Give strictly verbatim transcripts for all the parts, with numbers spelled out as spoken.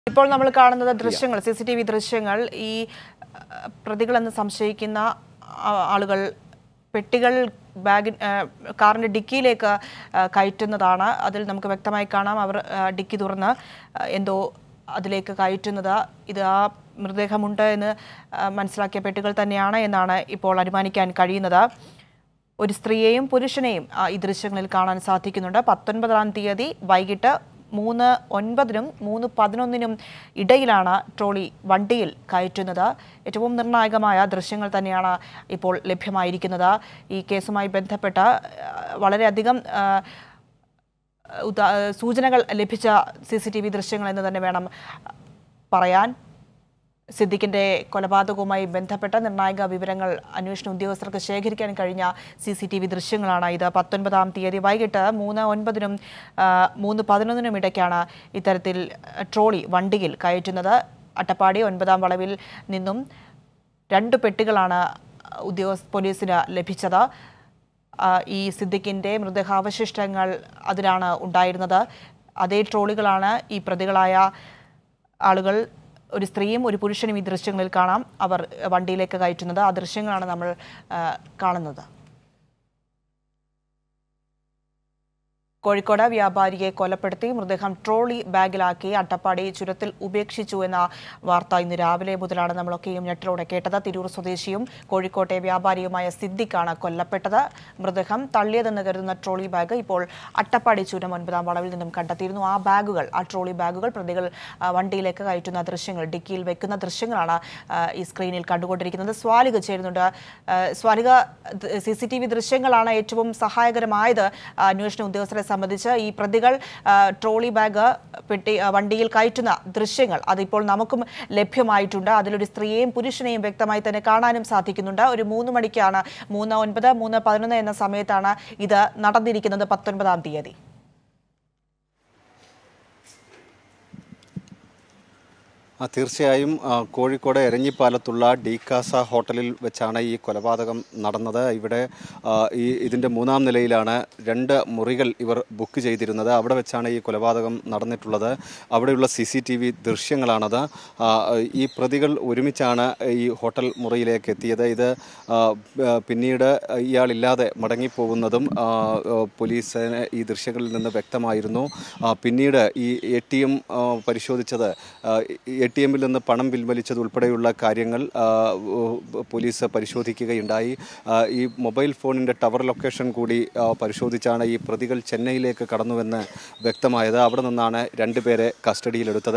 ഇപ്പോൾ നമ്മൾ കാണുന്നത് ദൃശ്യങ്ങൾ സിസിടിവി ദൃശ്യങ്ങൾ ഈ പ്രതികളെന്ന് സംശയിക്കുന്ന ആളുകൾ പെട്ടികൾ ബാഗ് കാറിന്റെ ഡിക്കിയിലേക്ക് കയറ്റുന്നതാണ്. അതിൽ നമുക്ക് വ്യക്തമായി കാണാം അവർ ഡിക്കി തുറന്ന് എന്തോ അതിലേക്ക് കയറ്റുന്നത്. ഇത് ആ മൃതദേഹമുണ്ട് എന്ന് മനസ്സിലാക്കിയ പെട്ടികൾ തന്നെയാണ് എന്നാണ് ഇപ്പോൾ അനുമാനിക്കാൻ കഴിയുന്നത്. ഒരു സ്ത്രീയെയും പുരുഷനെയും ഈ ദൃശ്യങ്ങളിൽ കാണാൻ സാധിക്കുന്നുണ്ട്. പത്തൊൻപതാം തീയതി വൈകിട്ട് മൂന്ന് ഒൻപതിനും മൂന്ന് പതിനൊന്നിനും ഇടയിലാണ് ട്രോളി വണ്ടിയിൽ കയറ്റുന്നത്. ഏറ്റവും നിർണായകമായ ദൃശ്യങ്ങൾ തന്നെയാണ് ഇപ്പോൾ ലഭ്യമായിരിക്കുന്നത്. ഈ കേസുമായി ബന്ധപ്പെട്ട വളരെയധികം സൂചനകൾ ലഭിച്ച സി സി ടി വി ദൃശ്യങ്ങൾ എന്ന് തന്നെ വേണം പറയാൻ. സിദ്ദിഖിന്റെ കൊലപാതകവുമായി ബന്ധപ്പെട്ട നിർണായക വിവരങ്ങൾ അന്വേഷണ ഉദ്യോഗസ്ഥർക്ക് ശേഖരിക്കാൻ കഴിഞ്ഞ സി സി ടി വി ദൃശ്യങ്ങളാണ് ഇത്. പത്തൊൻപതാം തീയതി വൈകിട്ട് മൂന്ന് ഒൻപതിനും മൂന്ന് പതിനൊന്നിനും ഇടയ്ക്കാണ് ഇത്തരത്തിൽ ട്രോളി വണ്ടിയിൽ കയറ്റുന്നത്. അട്ടപ്പാടി ഒൻപതാം വളവിൽ നിന്നും രണ്ട് പെട്ടികളാണ് ഉദ്യോഗസ്ഥ പോലീസിന് ലഭിച്ചത്. ഈ സിദ്ദിഖിന്റെ മൃതദേഹാവശിഷ്ടങ്ങൾ അതിലാണ് ഉണ്ടായിരുന്നത്. അതേ ട്രോളികളാണ് ഈ പ്രതികളായ ആളുകൾ, ഒരു സ്ത്രീയും ഒരു പുരുഷനും ഈ ദൃശ്യങ്ങളിൽ കാണാം, അവർ വണ്ടിയിലേക്ക് കയറ്റുന്നത്. ആ ദൃശ്യങ്ങളാണ് നമ്മൾ കാണുന്നത്. കോഴിക്കോട് വ്യാപാരിയെ കൊലപ്പെടുത്തി മൃതദേഹം ട്രോളി ബാഗിലാക്കി അട്ടപ്പാടി ചുരത്തിൽ ഉപേക്ഷിച്ചു എന്ന വാർത്ത ഇന്ന് രാവിലെ മുതലാണ് നമ്മളൊക്കെയും ഞെട്ടലോടെ കേട്ടത്. തിരൂർ സ്വദേശിയും കോഴിക്കോട്ടെ വ്യാപാരിയുമായ സിദ്ദിഖാണ് കൊല്ലപ്പെട്ടത്. മൃതദേഹം തള്ളിയതെന്ന് കരുതുന്ന ട്രോളി ബാഗ് ഇപ്പോൾ അട്ടപ്പാടി ചുരം ഒൻപതാം വളവിൽ നിന്നും കണ്ടെത്തിയിരുന്നു. ആ ബാഗുകൾ, ആ ട്രോളി ബാഗുകൾ പ്രതികൾ വണ്ടിയിലേക്ക് കയറ്റുന്ന ദൃശ്യങ്ങൾ, ഡിക്കിയിൽ വെക്കുന്ന ദൃശ്യങ്ങളാണ് ഈ സ്ക്രീനിൽ കണ്ടുകൊണ്ടിരിക്കുന്നത്. സ്വാലിക ചേരുന്നുണ്ട്. Swalika, C C T V ദൃശ്യങ്ങളാണ് ഏറ്റവും സഹായകരമായത് അന്വേഷണ ഉദ്യോഗസ്ഥരെ സംബന്ധിച്ച്. ഈ പ്രതികൾ ട്രോളി ബാഗ് പെട്ടി വണ്ടിയിൽ കയറ്റുന്ന ദൃശ്യങ്ങൾ അതിപ്പോൾ നമുക്കും ലഭ്യമായിട്ടുണ്ട്. അതിലൊരു സ്ത്രീയെയും പുരുഷനെയും വ്യക്തമായി തന്നെ കാണാനും സാധിക്കുന്നുണ്ട്. ഒരു മൂന്ന് മണിക്കാണ്, മൂന്ന് ഒൻപത് മൂന്ന് പതിനൊന്ന് എന്ന സമയത്താണ് ഇത് നടന്നിരിക്കുന്നത്, പത്തൊൻപതാം തീയതി. തീർച്ചയായും കോഴിക്കോട് എരഞ്ഞിപ്പാലത്തുള്ള ഡി കാസ ഹോട്ടലിൽ വെച്ചാണ് ഈ കൊലപാതകം നടന്നത്. ഇവിടെ ഈ ഇതിൻ്റെ മൂന്നാം നിലയിലാണ് രണ്ട് മുറികൾ ഇവർ ബുക്ക് ചെയ്തിരുന്നത്. അവിടെ വെച്ചാണ് ഈ കൊലപാതകം നടന്നിട്ടുള്ളത്. അവിടെയുള്ള സി സി ടി വി ദൃശ്യങ്ങളാണത്. ഈ പ്രതികൾ ഒരുമിച്ചാണ് ഈ ഹോട്ടൽ മുറിയിലേക്ക് എത്തിയത്. ഇത് പിന്നീട് ഇയാളില്ലാതെ മടങ്ങിപ്പോകുന്നതും പോലീസിന് ഈ ദൃശ്യങ്ങളിൽ നിന്ന് വ്യക്തമായിരുന്നു. പിന്നീട് ഈ എ ടി എം പരിശോധിച്ചത്, എ ടി എമ്മിൽ നിന്ന് പണം പിൻവലിച്ചത് ഉൾപ്പെടെയുള്ള കാര്യങ്ങൾ പോലീസ് പരിശോധിക്കുകയുണ്ടായി. ഈ മൊബൈൽ ഫോണിൻ്റെ ടവർ ലൊക്കേഷൻ കൂടി പരിശോധിച്ചാണ് ഈ പ്രതികൾ ചെന്നൈയിലേക്ക് കടന്നുവെന്ന് വ്യക്തമായത്. അവിടെ നിന്നാണ് രണ്ടുപേരെ കസ്റ്റഡിയിലെടുത്തത്.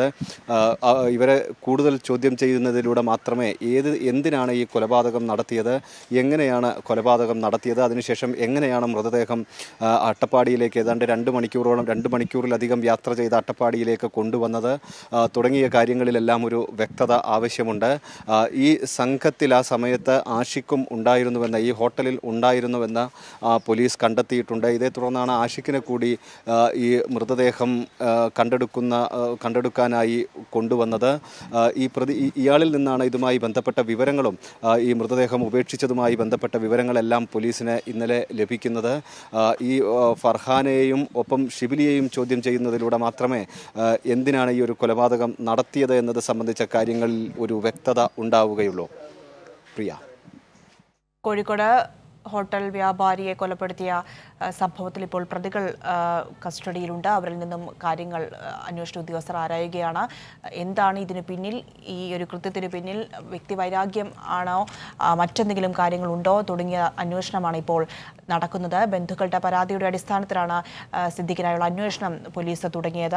ഇവരെ കൂടുതൽ ചോദ്യം ചെയ്യുന്നതിലൂടെ മാത്രമേ ഏത് എന്തിനാണ് ഈ കൊലപാതകം നടത്തിയത്, എങ്ങനെയാണ് കൊലപാതകം നടത്തിയത്, അതിനുശേഷം എങ്ങനെയാണ് മൃതദേഹം അട്ടപ്പാടിയിലേക്ക് ഏതാണ്ട് രണ്ട് മണിക്കൂറോളം രണ്ട് മണിക്കൂറിലധികം യാത്ര ചെയ്ത് അട്ടപ്പാടിയിലേക്ക് കൊണ്ടുവന്നത് തുടങ്ങിയ കാര്യങ്ങളിൽ എല്ലാം ഒരു വ്യക്തത ആവശ്യമുണ്ട്. ഈ സംഘത്തിൽ ആ സമയത്ത് ആഷിഖും ഉണ്ടായിരുന്നുവെന്ന്, ഈ ഹോട്ടലിൽ ഉണ്ടായിരുന്നുവെന്ന് പോലീസ് കണ്ടെത്തിയിട്ടുണ്ട്. ഇതേ തുടർന്നാണ് ആഷിഖിനെ കൂടി ഈ മൃതദേഹം കണ്ടെടുക്കുന്ന കണ്ടെടുക്കാനായി കൊണ്ടുവന്നത്. ഈ പ്രതി ഇയാളിൽ നിന്നാണ് ഇതുമായി ബന്ധപ്പെട്ട വിവരങ്ങളും ഈ മൃതദേഹം ഉപേക്ഷിച്ചതുമായി ബന്ധപ്പെട്ട വിവരങ്ങളെല്ലാം പോലീസിന് ഇന്നലെ ലഭിക്കുന്നത്. ഈ ഫർഹാനെയും ഒപ്പം ഷിബിലിയെയും ചോദ്യം ചെയ്യുന്നതിലൂടെ മാത്രമേ എന്തിനാണ് ഈ ഒരു കൊലപാതകം നടത്തിയത് എന്നത് സംബന്ധിച്ച കാര്യങ്ങളിൽ ഒരു വ്യക്തത ഉണ്ടാവുകയുള്ളൂ. പ്രിയ, കോഴിക്കോട് ഹോട്ടൽ വ്യാപാരിയെ കൊലപ്പെടുത്തിയ സംഭവത്തിൽ ഇപ്പോൾ പ്രതികൾ കസ്റ്റഡിയിലുണ്ട്. അവരിൽ നിന്നും കാര്യങ്ങൾ അന്വേഷണ ഉദ്യോഗസ്ഥർ ആരായുകയാണ്. എന്താണ് ഇതിന് പിന്നിൽ, ഈ ഒരു കൃത്യത്തിന് പിന്നിൽ വ്യക്തിവൈരാഗ്യം ആണോ, മറ്റെന്തെങ്കിലും കാര്യങ്ങളുണ്ടോ തുടങ്ങിയ അന്വേഷണമാണ് ഇപ്പോൾ നടക്കുന്നത്. ബന്ധുക്കളുടെ പരാതിയുടെ അടിസ്ഥാനത്തിലാണ് സിദ്ദിഖിനായുള്ള അന്വേഷണം പോലീസ് തുടങ്ങിയത്.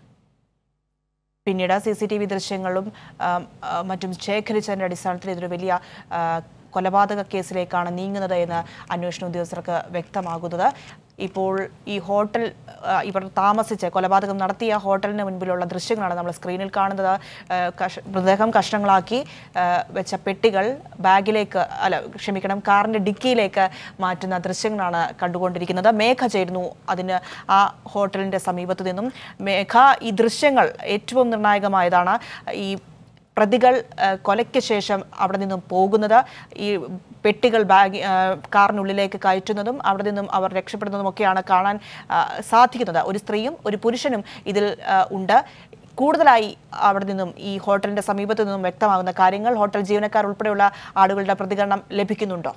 പിന്നീട് സി സി ടി വി ദൃശ്യങ്ങളും മറ്റും ശേഖരിച്ചതിൻ്റെ അടിസ്ഥാനത്തിൽ ഇതൊരു വലിയ കൊലപാതക കേസിലേക്കാണ് നീങ്ങുന്നത് എന്ന് അന്വേഷണ ഉദ്യോഗസ്ഥർക്ക് വ്യക്തമാകുന്നത്. ഇപ്പോൾ ഈ ഹോട്ടൽ ഇവർ താമസിച്ച് കൊലപാതകം നടത്തിയ ഹോട്ടലിന് മുൻപിലുള്ള ദൃശ്യങ്ങളാണ് നമ്മൾ സ്ക്രീനിൽ കാണുന്നത്. മൃതദേഹം കഷ്ണങ്ങളാക്കി വെച്ച പെട്ടികൾ ബാഗിലേക്ക് അല്ല ക്ഷമിക്കണം കാറിൻ്റെ ഡിക്കിയിലേക്ക് മാറ്റുന്ന ദൃശ്യങ്ങളാണ് കണ്ടുകൊണ്ടിരിക്കുന്നത്. മേഘ ചേരുന്നു അതിന് ആ ഹോട്ടലിൻ്റെ സമീപത്തു നിന്നും. മേഘ, ഈ ദൃശ്യങ്ങൾ ഏറ്റവും നിർണായകമായതാണ്. ഈ പ്രതികൾ കൊലയ്ക്ക് ശേഷം അവിടെ നിന്നും പോകുന്നത്, ഈ പെട്ടികൾ ബാഗ് കാറിനുള്ളിലേക്ക് കയറ്റുന്നതും അവിടെ നിന്നും അവർ രക്ഷപ്പെടുന്നതുമൊക്കെയാണ് കാണാൻ സാധിക്കുന്നത്. ഒരു സ്ത്രീയും ഒരു പുരുഷനും ഇതിൽ ഉണ്ട്. കൂടുതലായി അവിടെ നിന്നും ഈ ഹോട്ടലിന്റെ സമീപത്തു നിന്നും വ്യക്തമാകുന്ന കാര്യങ്ങൾ ഹോട്ടൽ ജീവനക്കാർ ഉൾപ്പെടെയുള്ള ആളുകളുടെ പ്രതികരണം ലഭിക്കുന്നുണ്ടോ?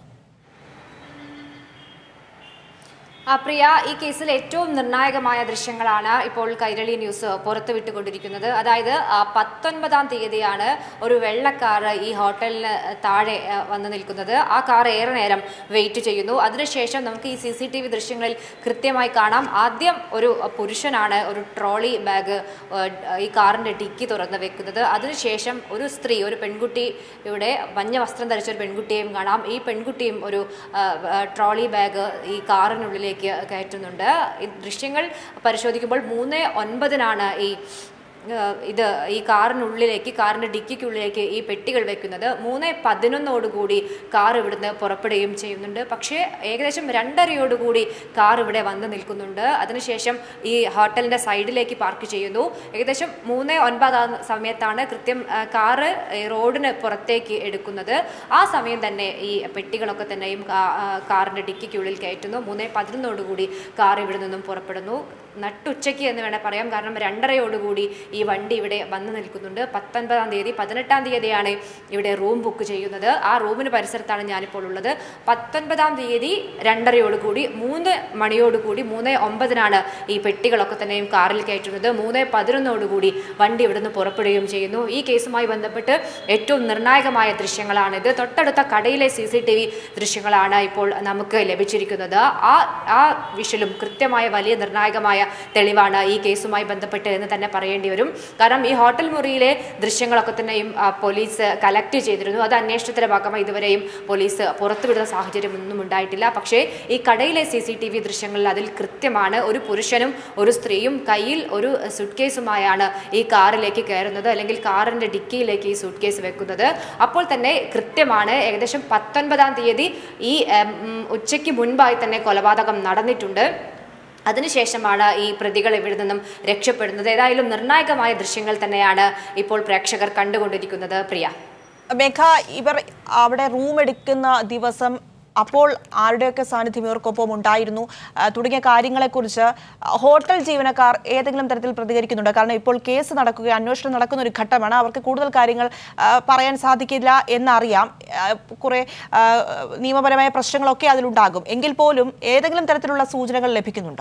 പ്രിയ, ഈ കേസിൽ ഏറ്റവും നിർണായകമായ ദൃശ്യങ്ങളാണ് ഇപ്പോൾ കൈരളി ന്യൂസ് പുറത്തുവിട്ടുകൊണ്ടിരിക്കുന്നത്. അതായത് പത്തൊൻപതാം തീയതിയാണ് ഒരു വെള്ള കാർ ഈ ഹോട്ടലിന് താഴെ വന്നു നിൽക്കുന്നത്. ആ കാർ ഏറെ നേരം വെയിറ്റ് ചെയ്യുന്നു. അതിനുശേഷം നമുക്ക് ഈ സി സി ടി വി ദൃശ്യങ്ങളിൽ കൃത്യമായി കാണാം. ആദ്യം ഒരു പുരുഷനാണ് ഒരു ട്രോളി ബാഗ് ഈ കാറിന്റെ ഡിക്കി തുറന്ന് വെക്കുന്നത്. അതിനുശേഷം ഒരു സ്ത്രീ, ഒരു പെൺകുട്ടി, ഇവിടെ മഞ്ഞ വസ്ത്രം ധരിച്ച ഒരു പെൺകുട്ടിയെയും കാണാം. ഈ പെൺകുട്ടിയും ഒരു ട്രോളി ബാഗ് ഈ കാറിനുള്ളിലേക്ക് കയറ്റുന്നുണ്ട്. ഈ ദൃശ്യങ്ങൾ പരിശോധിക്കുമ്പോൾ മൂന്ന് ഒൻപതിനാണ് ഈ ഇത് ഈ കാറിനുള്ളിലേക്ക് കാറിന്റെ ഡിക്കിക്കുള്ളിലേക്ക് ഈ പെട്ടികൾ വെക്കുന്നത്. മൂന്ന് പതിനൊന്നോടുകൂടി കാർ ഇവിടുന്ന് പുറപ്പെടുകയും ചെയ്യുന്നുണ്ട്. പക്ഷേ ഏകദേശം രണ്ടരയോടുകൂടി കാർ ഇവിടെ വന്ന് നിൽക്കുന്നുണ്ട്. അതിനുശേഷം ഈ ഹോട്ടലിന്റെ സൈഡിലേക്ക് പാർക്ക് ചെയ്യുന്നു. ഏകദേശം മൂന്ന് ഒൻപതാം സമയത്താണ് കൃത്യം കാറ് റോഡിന് പുറത്തേക്ക് എടുക്കുന്നത്. ആ സമയം തന്നെ ഈ പെട്ടികളൊക്കെ തന്നെയും കാറിന്റെ ഡിക്കിക്കുള്ളിൽ കയറ്റുന്നു. മൂന്ന് പതിനൊന്നോടുകൂടി കാർ ഇവിടെ നിന്നും പുറപ്പെടുന്നു. നട്ടുച്ചയ്ക്ക് എന്ന് വേണേൽ പറയാം. കാരണം രണ്ടരയോടുകൂടി ഈ വണ്ടി ഇവിടെ വന്നു നിൽക്കുന്നുണ്ട്. പത്തൊൻപതാം തീയതി പതിനെട്ടാം തീയതിയാണ് ഇവിടെ റൂം ബുക്ക് ചെയ്യുന്നത്. ആ റൂമിന് പരിസരത്താണ് ഞാനിപ്പോൾ ഉള്ളത്. പത്തൊൻപതാം തീയതി രണ്ടരയോടുകൂടി മൂന്ന് മണിയോടുകൂടി മൂന്ന് ഒമ്പതിനാണ് ഈ പെട്ടികളൊക്കെ തന്നെയും കാറിൽ കയറ്റുന്നത്. മൂന്ന് പതിനൊന്നോടുകൂടി വണ്ടി ഇവിടുന്ന് പുറപ്പെടുകയും ചെയ്യുന്നു. ഈ കേസുമായി ബന്ധപ്പെട്ട് ഏറ്റവും നിർണായകമായ ദൃശ്യങ്ങളാണിത്. തൊട്ടടുത്ത കടയിലെ സി സി ടി വി ദൃശ്യങ്ങളാണ് ഇപ്പോൾ നമുക്ക് ലഭിച്ചിരിക്കുന്നത്. ആ ആ വിഷലും കൃത്യമായ വലിയ നിർണായകമായ തെളിവാണ് ഈ കേസുമായി ബന്ധപ്പെട്ട് എന്ന് തന്നെ പറയേണ്ടി വരും. കാരണം ഈ ഹോട്ടൽ മുറിയിലെ ദൃശ്യങ്ങളൊക്കെ തന്നെയും പോലീസ് കളക്ട് ചെയ്തിരുന്നു. അത് അന്വേഷണത്തിന്റെ ഭാഗമായി ഇതുവരെയും പോലീസ് പുറത്തുവിടുന്ന സാഹചര്യം ഒന്നും ഉണ്ടായിട്ടില്ല. പക്ഷേ ഈ കടയിലെ സി സി ടി വി ദൃശ്യങ്ങളിൽ അതിൽ കൃത്യമാണ് ഒരു പുരുഷനും ഒരു സ്ത്രീയും കയ്യിൽ ഒരു സൂട്ട് കേസുമായാണ് ഈ കാറിലേക്ക് കയറുന്നത്, അല്ലെങ്കിൽ കാറിന്റെ ഡിക്കിയിലേക്ക് ഈ സൂട്ട് കേസ് വെക്കുന്നത്. അപ്പോൾ തന്നെ കൃത്യമാണ് ഏകദേശം പത്തൊൻപതാം തീയതി ഈ ഉച്ചയ്ക്ക് മുൻപായി തന്നെ കൊലപാതകം നടന്നിട്ടുണ്ട്. അതിനുശേഷമാണ് ഈ പ്രതികൾ ഇവിടെ നിന്നും രക്ഷപ്പെടുന്നത്. ഏതായാലും നിർണായകമായ ദൃശ്യങ്ങൾ തന്നെയാണ് ഇപ്പോൾ പ്രേക്ഷകർ കണ്ടുകൊണ്ടിരിക്കുന്നത്. പ്രിയ മേഘ, ഇവർ അവിടെ റൂം എടുക്കുന്ന ദിവസം അപ്പോൾ ആരുടെയൊക്കെ സാന്നിധ്യം ഇവർക്കൊപ്പം ഉണ്ടായിരുന്നു തുടങ്ങിയ കാര്യങ്ങളെക്കുറിച്ച് ഹോട്ടൽ ജീവനക്കാർ ഏതെങ്കിലും തരത്തിൽ പ്രതികരിക്കുന്നുണ്ടോ? കാരണം ഇപ്പോൾ കേസ് നടക്കുക, അന്വേഷണം നടക്കുന്ന ഒരു ഘട്ടമാണ്. അവർക്ക് കൂടുതൽ കാര്യങ്ങൾ പറയാൻ സാധിക്കില്ല എന്നറിയാം. കുറെ നിയമപരമായ പ്രശ്നങ്ങളൊക്കെ അതിലുണ്ടാകും. എങ്കിൽ പോലും ഏതെങ്കിലും തരത്തിലുള്ള സൂചനകൾ ലഭിക്കുന്നുണ്ടോ?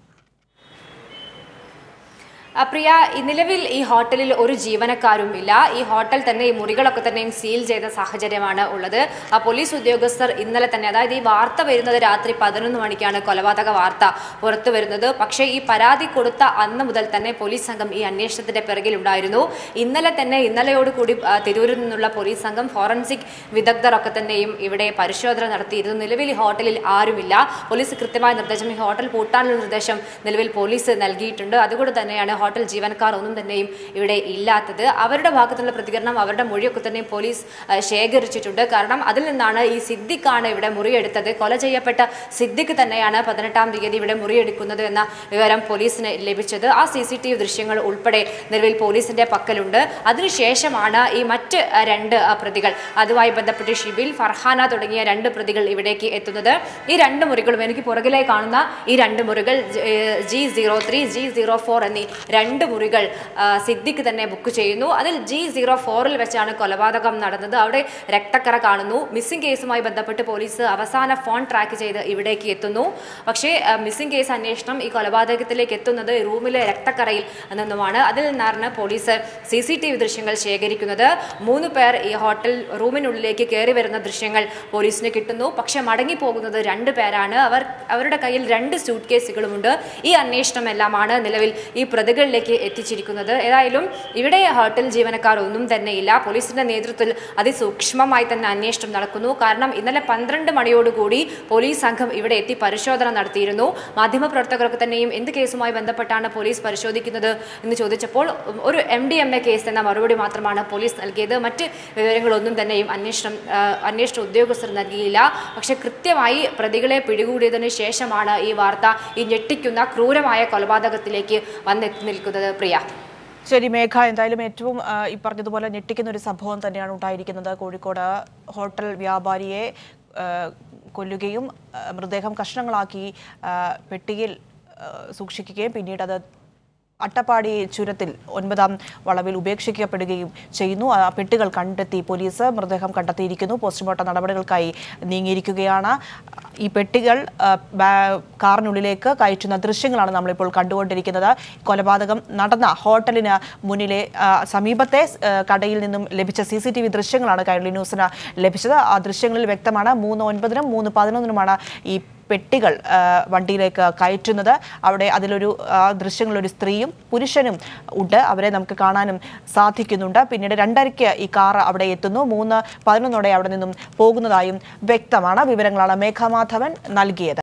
പ്രിയ, നിലവിൽ ഈ ഹോട്ടലിൽ ഒരു ജീവനക്കാരും ഇല്ല. ഈ ഹോട്ടൽ തന്നെ ഈ മുറികളൊക്കെ തന്നെയും സീൽ ചെയ്ത സാഹചര്യമാണ് ഉള്ളത്. ആ പോലീസ് ഉദ്യോഗസ്ഥർ ഇന്നലെ തന്നെ, അതായത് ഈ വാർത്ത വരുന്നത് രാത്രി പതിനൊന്ന് മണിക്കാണ് കൊലപാതക വാർത്ത പുറത്തു വരുന്നത്. പക്ഷേ ഈ പരാതി കൊടുത്ത അന്ന് മുതൽ തന്നെ പോലീസ് സംഘം ഈ അന്വേഷണത്തിന്റെ പിറകിലുണ്ടായിരുന്നു. ഇന്നലെ തന്നെ ഇന്നലെയോടുകൂടി തിരൂരിൽ നിന്നുള്ള പോലീസ് സംഘം ഫോറൻസിക് വിദഗ്ധരൊക്കെ തന്നെയും ഇവിടെ പരിശോധന നടത്തിയിരുന്നു. നിലവിൽ ഈ ഹോട്ടലിൽ ആരുമില്ല. പോലീസ് കൃത്യമായ നിർദ്ദേശം, ഈ ഹോട്ടൽ പൂട്ടാനുള്ള നിർദ്ദേശം നിലവിൽ പോലീസ് നൽകിയിട്ടുണ്ട്. അതുകൊണ്ട് തന്നെയാണ് ഹോട്ടൽ ജീവനക്കാർ ഒന്നും തന്നെയും ഇവിടെ ഇല്ലാത്തത്. അവരുടെ ഭാഗത്തുള്ള പ്രതികരണം, അവരുടെ മൊഴിയൊക്കെ തന്നെയും പോലീസ് ശേഖരിച്ചിട്ടുണ്ട്. കാരണം അതിൽ നിന്നാണ് ഈ സിദ്ദിഖാണ് ഇവിടെ മുറിയെടുത്തത്, കൊല ചെയ്യപ്പെട്ട സിദ്ദിഖ് തന്നെയാണ് പതിനെട്ടാം തീയതി ഇവിടെ മുറിയെടുക്കുന്നത് എന്ന വിവരം പോലീസിന് ലഭിച്ചത്. ആ സി സി ടി വി ദൃശ്യങ്ങൾ ഉൾപ്പെടെ നിലവിൽ പോലീസിന്റെ പക്കലുണ്ട്. അതിനുശേഷമാണ് ഈ മറ്റ് രണ്ട് പ്രതികൾ, അതുമായി ബന്ധപ്പെട്ട് ഷിബിൽ, ഫർഹാന തുടങ്ങിയ രണ്ട് പ്രതികൾ ഇവിടേക്ക് എത്തുന്നത്. ഈ രണ്ട് മുറികളും, എനിക്ക് പുറകിലായി കാണുന്ന ഈ രണ്ട് മുറികൾ G zero three G zero four എന്നീ രണ്ട് മുറികൾ സിദ്ദിഖ് തന്നെ ബുക്ക് ചെയ്യുന്നു. അതിൽ ജി സീറോ ഫോറിൽ വെച്ചാണ് കൊലപാതകം നടന്നത്. അവിടെ രക്തക്കറ കാണുന്നു. മിസ്സിംഗ് കേസുമായി ബന്ധപ്പെട്ട് പോലീസ് അവസാന ഫോൺ ട്രാക്ക് ചെയ്ത് ഇവിടേക്ക് എത്തുന്നു. പക്ഷേ മിസ്സിംഗ് കേസ് അന്വേഷണം ഈ കൊലപാതകത്തിലേക്ക് എത്തുന്നത് റൂമിലെ രക്തക്കറയിൽ നിന്നുമാണ്. അതിൽ നിന്നാണ് police C C T V ദൃശ്യങ്ങൾ ശേഖരിക്കുന്നത്. മൂന്ന് പേർ ഈ ഹോട്ടൽ റൂമിനുള്ളിലേക്ക് കയറി വരുന്ന ദൃശ്യങ്ങൾ പോലീസിന് കിട്ടുന്നു. പക്ഷെ മടങ്ങിപ്പോകുന്നത് രണ്ട് പേരാണ്. അവർ അവരുടെ കയ്യിൽ രണ്ട് സൂട്ട് കേസുകളുമുണ്ട്. ഈ അന്വേഷണം എല്ലാമാണ് നിലവിൽ ഈ പ്രതികളിലേക്ക് എത്തിച്ചിരിക്കുന്നത്. ഏതായാലും ഇവിടെ ഹോട്ടൽ ജീവനക്കാർ ഒന്നും തന്നെയില്ല. പോലീസിന്റെ നേതൃത്വത്തിൽ അതിസൂക്ഷ്മമായി തന്നെ അന്വേഷണം നടക്കുന്നു. കാരണം ഇന്നലെ പന്ത്രണ്ട് മണിയോടുകൂടി പോലീസ് സംഘം ഇവിടെ എത്തി പരിശോധന നടത്തിയിരുന്നു. മാധ്യമപ്രവർത്തകർക്ക് തന്നെയും എന്ത് കേസുമായി ബന്ധപ്പെട്ടാണ് പോലീസ് പരിശോധിക്കുന്നത് എന്ന് ചോദിച്ചപ്പോൾ ഒരു M D M A case എന്ന മറുപടി മാത്രമാണ് പോലീസ് നൽകിയത്. മറ്റ് വിവരങ്ങളൊന്നും തന്നെയും അന്വേഷണം അന്വേഷണ ഉദ്യോഗസ്ഥർ നൽകിയില്ല. പക്ഷെ കൃത്യമായി പ്രതികളെ പിടികൂടിയതിനു ശേഷമാണ് ഈ വാർത്ത ഈ ഞെട്ടിക്കുന്ന ക്രൂരമായ കൊലപാതകത്തിലേക്ക് വന്നെത്തി നിൽക്കുന്നത്. പ്രിയ ശരി മേഘ, എന്തായാലും ഏറ്റവും ഈ പറഞ്ഞതുപോലെ ഞെട്ടിക്കുന്ന ഒരു സംഭവം തന്നെയാണ് ഉണ്ടായിരിക്കുന്നത്. കോഴിക്കോട് ഹോട്ടൽ വ്യാപാരിയെ കൊല്ലുകയും മൃതദേഹം കഷ്ണങ്ങളാക്കി പെട്ടിയിൽ സൂക്ഷിക്കുകയും പിന്നീട് അത് അട്ടപ്പാടി ചുരത്തിൽ ഒൻപതാം വളവിൽ ഉപേക്ഷിക്കപ്പെടുകയും ചെയ്യുന്നു. ആ പെട്ടികൾ കണ്ടെത്തി പോലീസ് മൃതദേഹം കണ്ടെത്തിയിരിക്കുന്നു. പോസ്റ്റ്മോർട്ടം നടപടികൾക്കായി നീങ്ങിയിരിക്കുകയാണ്. ഈ പെട്ടികൾ കാറിനുള്ളിലേക്ക് കയറ്റുന്ന ദൃശ്യങ്ങളാണ് നമ്മളിപ്പോൾ കണ്ടുകൊണ്ടിരിക്കുന്നത്. കൊലപാതകം നടന്ന ഹോട്ടലിന് മുന്നിലെ സമീപത്തെ കടയിൽ നിന്നും ലഭിച്ച സി സി ടി വി ദൃശ്യങ്ങളാണ് കൈരളി ന്യൂസിന് ലഭിച്ചത്. ആ ദൃശ്യങ്ങളിൽ വ്യക്തമാണ് മൂന്ന് ഒൻപതിനും മൂന്ന് പതിനൊന്നിനുമാണ് ഈ പെട്ടികൾ വണ്ടിയിലേക്ക് കയറ്റുന്നത്. അവിടെ അതിലൊരു ദൃശ്യങ്ങളൊരു സ്ത്രീയും പുരുഷനും ഉണ്ട്. അവരെ നമുക്ക് കാണാനും സാധിക്കുന്നുണ്ട്. പിന്നീട് രണ്ടരയ്ക്ക് ഈ കാർ അവിടെ എത്തുന്നു. മൂന്ന് പതിനൊന്നോടെ അവിടെ നിന്നും പോകുന്നതായും വ്യക്തമാണ്. വിവരങ്ങളാണ് മേഘമാധവൻ നൽകിയത്.